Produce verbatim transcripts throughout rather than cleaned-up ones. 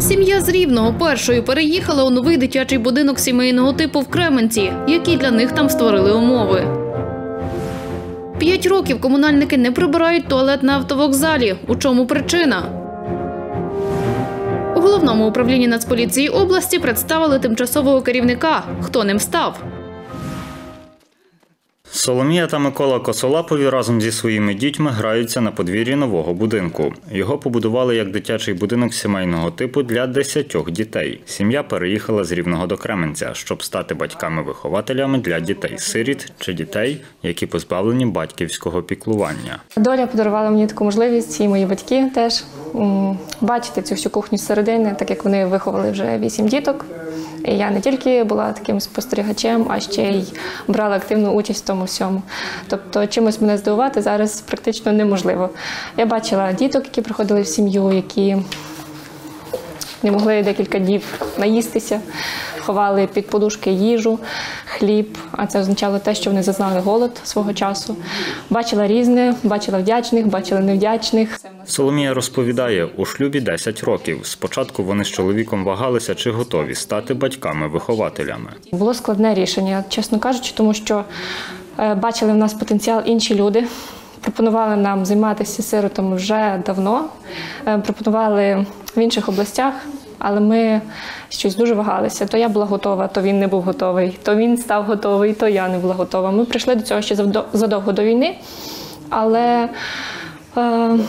Сім'я з Рівного першою переїхала у новий дитячий будинок сімейного типу в Кременці, які для них там створили умови. П'ять років комунальники не прибирають туалет на автовокзалі. У чому причина? У Головному управлінні Нацполіції області представили тимчасового керівника. Хто ним став? Соломія та Микола Косолапові разом зі своїми дітьми граються на подвір'ї нового будинку. Його побудували як дитячий будинок сімейного типу для десятьох дітей. Сім'я переїхала з Рівного до Кременця, щоб стати батьками-вихователями для дітей-сиріт чи дітей, які позбавлені батьківського піклування. Доля подарувала мені таку можливість, і мої батьки теж, бачити цю всю кухню зсередини, так як вони виховали вже вісім діток. І я не тільки була таким спостерігачем, а ще й брала активну участь в тому всьому. Тобто чимось мене здивувати зараз практично неможливо. Я бачила діток, які приходили в сім'ю, які не могли декілька днів наїстися, ховали під подушки їжу, хліб, а це означало те, що вони зазнали голод свого часу. Бачила різне, бачила вдячних, бачила невдячних. Соломія розповідає, у шлюбі десять років. Спочатку вони з чоловіком вагалися, чи готові стати батьками-вихователями. Було складне рішення, чесно кажучи, тому що бачили в нас потенціал інші люди. Пропонували нам займатися сиротами вже давно, пропонували в інших областях, але ми щось дуже вагалися. То я була готова, то він не був готовий, то він став готовий, то я не була готова. Ми прийшли до цього ще задовго до війни, але е,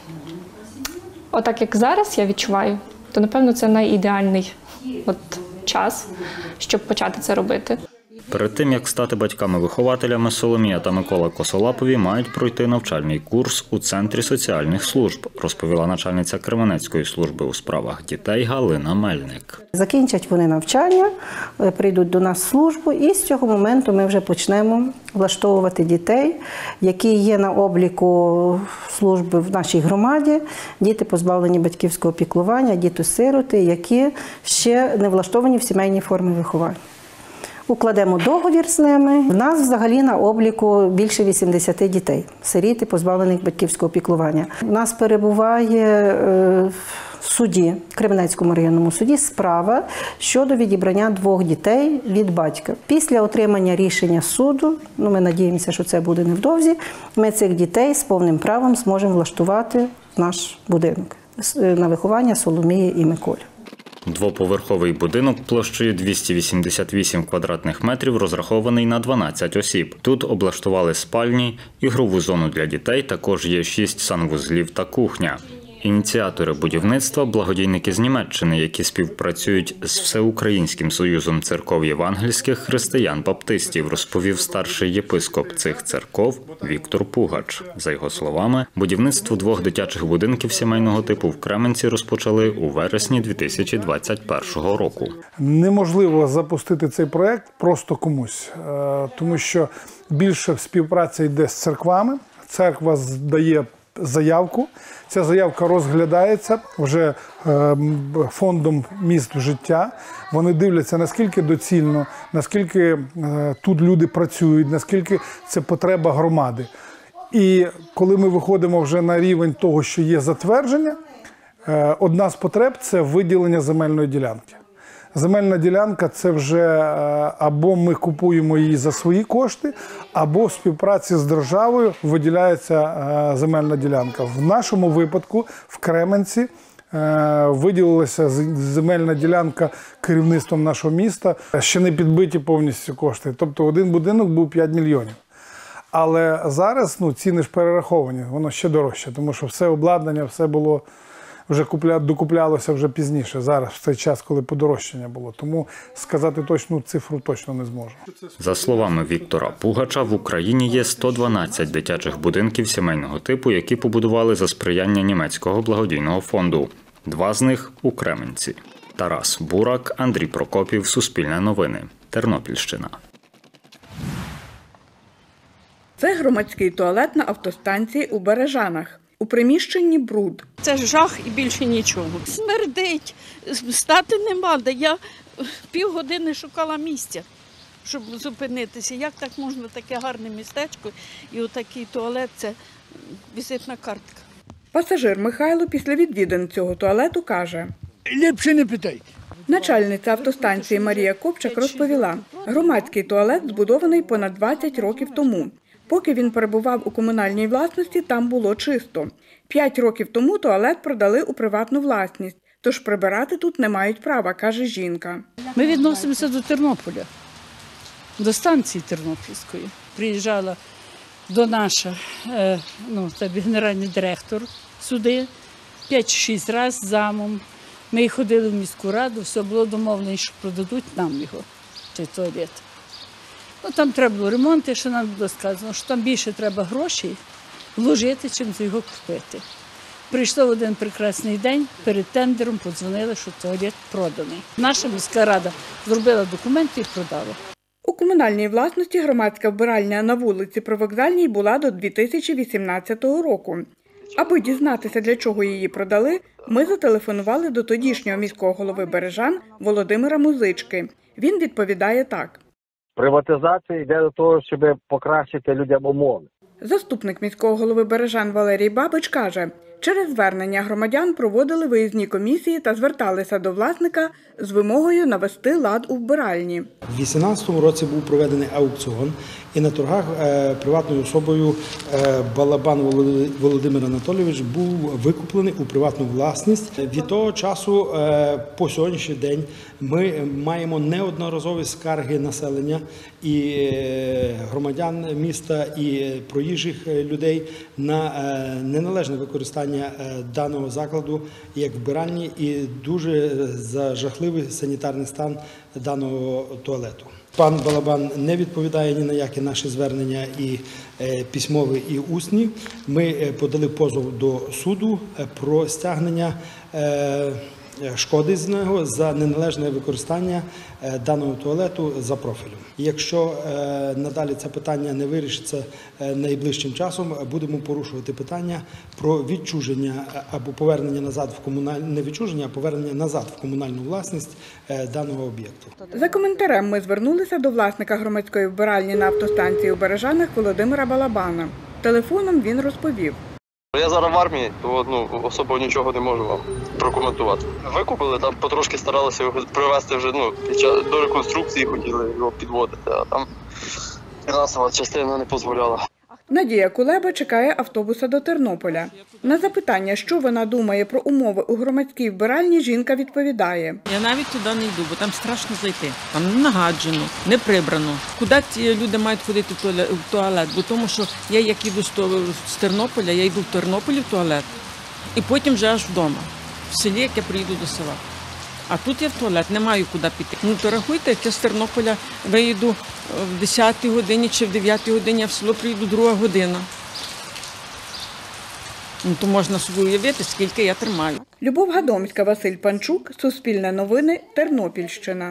отак як зараз я відчуваю, то напевно це найідеальний от час, щоб почати це робити. Перед тим, як стати батьками-вихователями, Соломія та Микола Косолапові мають пройти навчальний курс у Центрі соціальних служб, розповіла начальниця Кременецької служби у справах дітей Галина Мельник. Закінчать вони навчання, прийдуть до нас в службу, і з цього моменту ми вже почнемо влаштовувати дітей, які є на обліку служби в нашій громаді, діти позбавлені батьківського піклування, діти-сироти, які ще не влаштовані в сімейній формі виховання. Укладемо договір з ними. У нас взагалі на обліку більше вісімдесят дітей, сиріти, позбавлених батьківського піклування. У нас перебуває в суді, Кременецькому районному суді, справа щодо відібрання двох дітей від батька. Після отримання рішення суду, ну ми надіємося, що це буде невдовзі, ми цих дітей з повним правом зможемо влаштувати в наш будинок на виховання Соломії і Миколі. Двоповерховий будинок площею двісті вісімдесят вісім квадратних метрів розрахований на дванадцять осіб. Тут облаштували спальні, ігрову зону для дітей, також є шість санвузлів та кухня. Ініціатори будівництва – благодійники з Німеччини, які співпрацюють з Всеукраїнським союзом церков євангельських християн-баптистів, розповів старший єпископ цих церков Віктор Пугач. За його словами, будівництво двох дитячих будинків сімейного типу в Кременці розпочали у вересні дві тисячі двадцять першого року. Неможливо запустити цей проєкт просто комусь, тому що більше співпраця йде з церквами, церква дає заявку. Ця заявка розглядається вже фондом міст життя. Вони дивляться, наскільки доцільно, наскільки тут люди працюють, наскільки це потреба громади. І коли ми виходимо вже на рівень того, що є затвердження, одна з потреб – це виділення земельної ділянки. Земельна ділянка – це вже або ми купуємо її за свої кошти, або в співпраці з державою виділяється земельна ділянка. В нашому випадку в Кременці виділилася земельна ділянка керівництвом нашого міста, ще не підбиті повністю кошти. Тобто один будинок був п'ять мільйонів. Але зараз ну, ціни ж перераховані, воно ще дорожче, тому що все обладнання, все було вже купля, докуплялося вже пізніше, зараз, в цей час, коли подорожчання було. Тому сказати точну цифру точно не зможу. За словами Віктора Пугача, в Україні є сто дванадцять дитячих будинків сімейного типу, які побудували за сприяння німецького благодійного фонду. Два з них у Кременці. Тарас Бурак, Андрій Прокопів, Суспільне новини, Тернопільщина. Це громадський туалет на автостанції у Бережанах. У приміщенні бруд. Це жах і більше нічого. Смердить, стати нема, де я півгодини шукала місця, щоб зупинитися. Як так можна, таке гарне містечко і отакий туалет – це візитна картка. Пасажир Михайло після відвідин цього туалету каже: Ліпше не питайте. Начальниця автостанції Марія Копчак розповіла, громадський туалет збудований понад двадцять років тому. Поки він перебував у комунальній власності, там було чисто. П'ять років тому туалет продали у приватну власність, тож прибирати тут не мають права, каже жінка. Ми відносимося до Тернополя, до станції Тернопільської. Приїжджала до наша ну, генеральний директор сюди п'ять-шість разів з замом. Ми ходили в міську раду, все було домовлено, що продадуть нам його, цей туалет. Ну, там треба було ремонт, і ще нам було сказано, що там більше треба грошей вложити, чим за його купити. Прийшло в один прекрасний день, перед тендером подзвонили, що туалет проданий. Наша міська рада зробила документи і продала. У комунальній власності громадська вбиральня на вулиці Привокзальній була до дві тисячі вісімнадцятого року. Аби дізнатися, для чого її продали, ми зателефонували до тодішнього міського голови Бережан Володимира Музички. Він відповідає так. Приватизація йде до того, щоб покращити людям умови. Заступник міського голови Бережан Валерій Бабич каже, через звернення громадян проводили виїзні комісії та зверталися до власника з вимогою навести лад у вбиральні. У дві тисячі вісімнадцятому році був проведений аукціон, і на торгах е, приватною особою е, Балабан Володимир Анатолійович був викуплений у приватну власність. Від того часу е, по сьогоднішній день ми маємо неодноразові скарги населення і е, громадян міста, і проїжджих людей на е, неналежне використання е, даного закладу як вбиральні і дуже за жахливий санітарний стан даного туалету. Пан Балабан не відповідає ні на які наші звернення, і е, письмові, і усні. Ми подали позов до суду про стягнення е, шкоди з нього за неналежне використання е, даного туалету за профілем. Якщо е, надалі це питання не вирішиться е, найближчим часом, будемо порушувати питання про відчуження або повернення назад в комунальну, не відчуження, а повернення назад в комунальну власність е, даного об'єкту. За коментарем ми звернулися до власника громадської вбиральні на автостанції у Бережанах Володимира Балабана. Телефоном він розповів. Я зараз в армії, то ну, особо нічого не можу вам прокоментувати. Викупили, там потрошки старалися його привезти вже ну, під час, до реконструкції, хотіли його підводити, а там фінансова частина не дозволяла. Надія Кулеба чекає автобуса до Тернополя. На запитання, що вона думає про умови у громадській вбиральні, жінка відповідає. Я навіть туди не йду, бо там страшно зайти. Там не нагаджено, не прибрано. Куди ці люди мають ходити в туалет? Бо тому що я як їду з Тернополя, я йду в Тернополі в туалет, і потім вже аж вдома, в селі, як я приїду до села. А тут я в туалет, не маю куди піти. Ну, то рахуйте, як я з Тернополя виїду в десятій годині чи в дев'ятій годині, а в село приїду друга година. Ну, то можна собі уявити, скільки я тримаю. Любов Гадомська, Василь Панчук, Суспільне новини, Тернопільщина.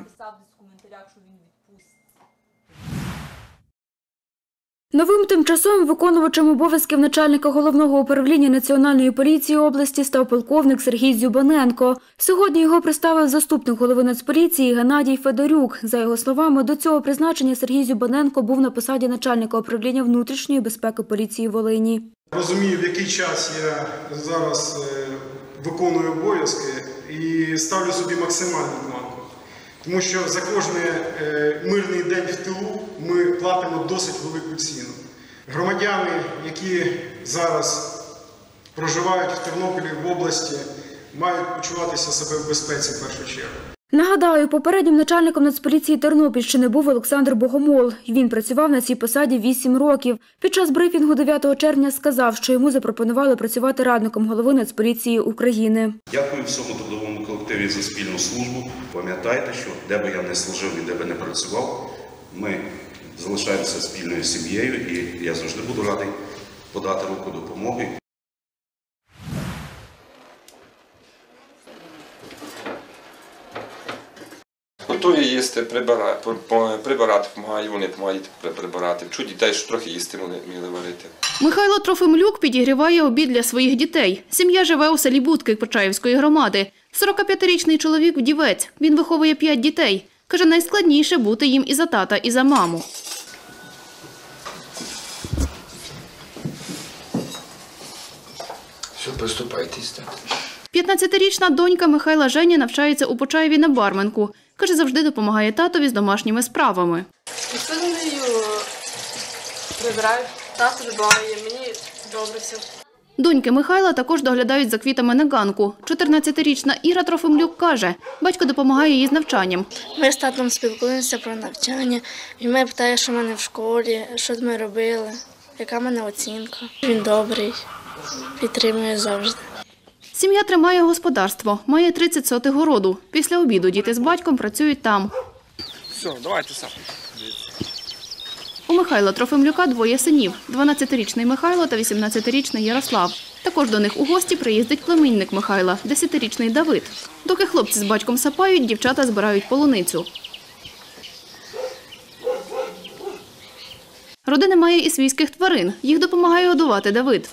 Новим тимчасовим виконувачем обов'язків начальника Головного управління Національної поліції області став полковник Сергій Дзюбаненко. Сьогодні його представив заступник голови Нацполіції Геннадій Федорюк. За його словами, до цього призначення Сергій Дзюбаненко був на посаді начальника управління внутрішньої безпеки поліції Волині. Розумію, в який час я зараз виконую обов'язки і ставлю собі максимальну планку. Тому що за кожний мирний день в тилу ми платимо досить велику ціну. Громадяни, які зараз проживають в Тернополі, в області, мають почуватися себе в безпеці в першу чергу. Нагадаю, попереднім начальником Нацполіції Тернопільщини був Олександр Богомол. Він працював на цій посаді вісім років. Під час брифінгу дев'ятого червня сказав, що йому запропонували працювати радником голови Нацполіції України. Дякую всьому трудовому колективі за спільну службу. Пам'ятайте, що де би я не служив і де би не працював, ми залишаємося спільною сім'єю, і я завжди буду радий подати руку допомоги. Готую їсти, прибирати, прибирати допомагаю, вони допомагають прибирати. Вчу дітей, що трохи їсти вміли варити. Михайло Трофимлюк підігріває обід для своїх дітей. Сім'я живе у селі Будки Почаївської громади. сорокап'ятирічний чоловік – вдівець. Він виховує п'ять дітей. Каже, найскладніше бути їм і за тата, і за маму. Все, приступайте, стати. п'ятнадцятирічна донька Михайла Женя навчається у Почаєві на барменку. Каже, завжди допомагає татові з домашніми справами. Посудиною прибираю, тато допомагає, мені добре все. Доньки Михайла також доглядають за квітами на ганку. чотирнадцятирічна Іра Трофимлюк каже, батько допомагає їй з навчанням. Ми з татом спілкуємося про навчання. Він мене питає, що в мене в школі, що ми робили, яка в мене оцінка. Він добрий, підтримує завжди. Сім'я тримає господарство, має тридцять сотих городу. Після обіду діти з батьком працюють там. Все, давайте сам. У Михайла Трофимлюка двоє синів – дванадцятирічний Михайло та вісімнадцятирічний Ярослав. Також до них у гості приїздить племінник Михайла – десятирічний Давид. Доки хлопці з батьком сапають, дівчата збирають полуницю. Родина має і свійських тварин. Їх допомагає годувати Давид.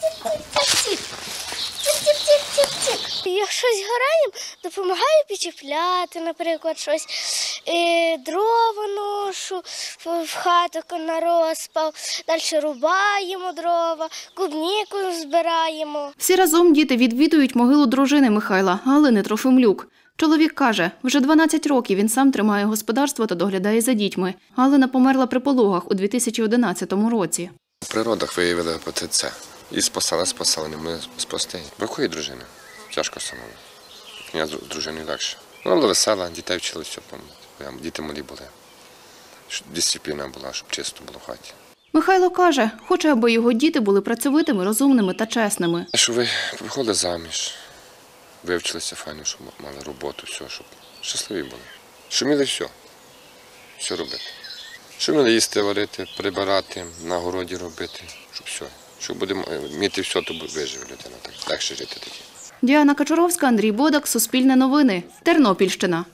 Якщо згораємо, допомагаю підчіпляти, наприклад, щось. Дрова ношу в хату на розпал, далі рубаємо дрова, клубніку збираємо. Всі разом діти відвідують могилу дружини Михайла, Галини Трофимлюк. Чоловік каже, вже дванадцять років він сам тримає господарство та доглядає за дітьми. Галина померла при пологах у дві тисячі одинадцятому році. В природах виявили це. І спасали, спасали, не ми спасти. Бракує дружини. Тяжко самому. Я з дружиною легше. Вона була весела, дітей вчили все. Діти малі були. Дисципліна була, щоб чисто було в хаті. Михайло каже, хоче, аби його діти були працьовитими, розумними та чесними. Щоб ви виходили заміж, вивчилися файно, щоб мали роботу, все, щоб щасливі були. Щоб вміли все, все робити. Щоб вміли їсти, варити, прибирати, на городі робити, щоб все. Щоб будемо вміти все, то виживе людина, так легше жити тоді. Діана Качуровська, Андрій Бодак, Суспільне новини, Тернопільщина.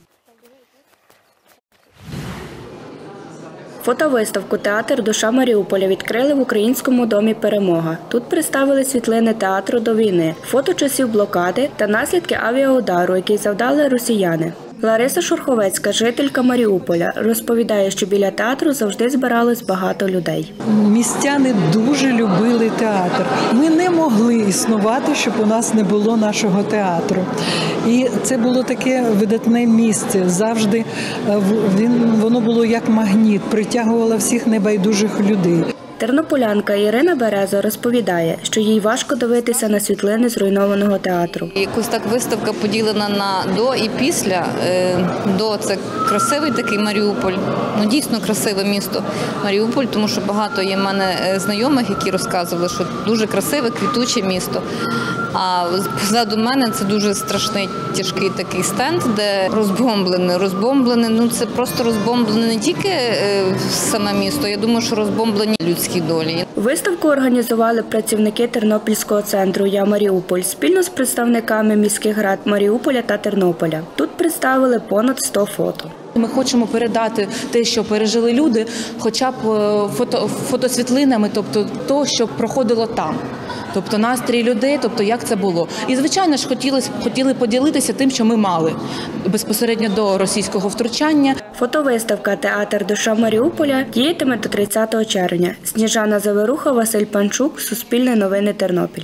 Фотовиставку «Театр. Душа Маріуполя» відкрили в Українському домі «Перемога». Тут представили світлини театру до війни, фото часів блокади та наслідки авіаудару, який завдали росіяни. Лариса Шурховецька, жителька Маріуполя, розповідає, що біля театру завжди збиралось багато людей. Містяни дуже любили театр. Ми не могли існувати, щоб у нас не було нашого театру. І це було таке видатне місце. Завжди він, воно було як магніт, притягувало всіх небайдужих людей. Тернополянка Ірина Береза розповідає, що їй важко дивитися на світлини зруйнованого театру. Якось так виставка поділена на до і після. До – це красивий такий Маріуполь, ну дійсно красиве місто Маріуполь, тому що багато є в мене знайомих, які розказували, що дуже красиве, квітуче місто. А позаду мене це дуже страшний, тяжкий такий стенд, де розбомблене, розбомблене, ну це просто розбомблене не тільки саме місто, я думаю, що розбомблені людські долі. Виставку організували працівники Тернопільського центру «Я Маріуполь» спільно з представниками міських рад Маріуполя та Тернополя. Тут представили понад сто фото. Ми хочемо передати те, що пережили люди, хоча б фото, фотосвітлинами, тобто то, що проходило там. Тобто настрій людей, тобто як це було. І, звичайно ж, хотіли, хотіли поділитися тим, що ми мали безпосередньо до російського втручання. Фотовиставка «Театр. Душа Маріуполя» діятиме до тридцятого червня. Сніжана Заверуха, Василь Панчук, Суспільне новини, Тернопіль.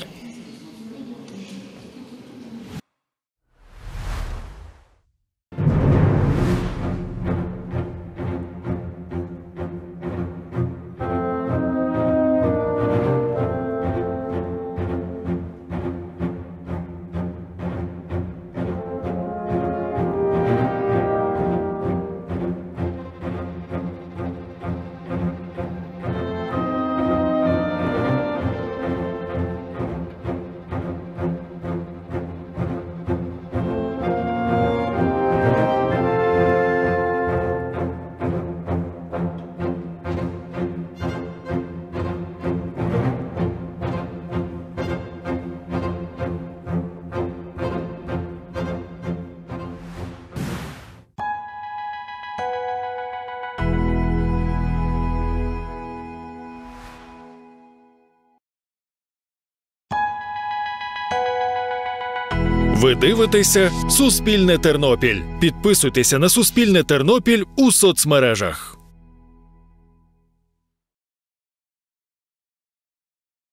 Ви дивитеся «Суспільне Тернопіль». Підписуйтеся на «Суспільне Тернопіль» у соцмережах.